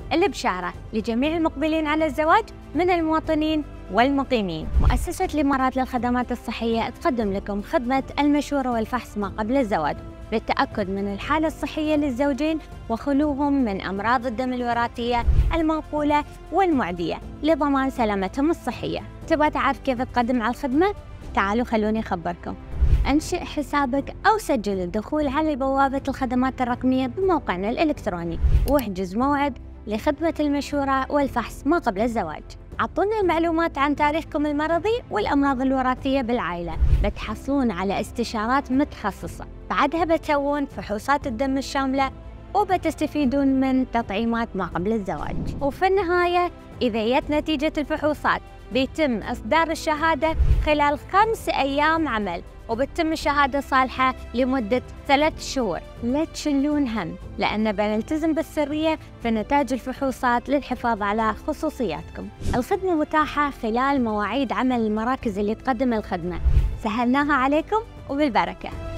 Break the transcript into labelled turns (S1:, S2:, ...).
S1: البشارة لجميع المقبلين على الزواج من المواطنين والمقيمين. مؤسسة الإمارات للخدمات الصحية تقدم لكم خدمة المشورة والفحص ما قبل الزواج للتأكد من الحالة الصحية للزوجين وخلوهم من أمراض الدم الوراثية المنقولة والمعدية لضمان سلامتهم الصحية. تبغى تعرف كيف تقدم على الخدمة؟ تعالوا خلوني أخبركم. أنشئ حسابك أو سجل الدخول على بوابة الخدمات الرقمية بموقعنا الإلكتروني واحجز موعد لخدمة المشورة والفحص ما قبل الزواج. عطونا المعلومات عن تاريخكم المرضي والأمراض الوراثية بالعائلة، بتحصلون على استشارات متخصصة، بعدها بتسوون فحوصات الدم الشاملة وبتستفيدون من تطعيمات ما قبل الزواج. وفي النهاية إذا جت نتيجة الفحوصات بيتم إصدار الشهادة خلال 5 أيام عمل، وبتتم الشهادة صالحة لمدة 3 شهور. لا تشلون هم، لأن بنلتزم بالسرية في نتائج الفحوصات للحفاظ على خصوصياتكم. الخدمة متاحة خلال مواعيد عمل المراكز اللي تقدم الخدمة. سهلناها عليكم وبالبركة.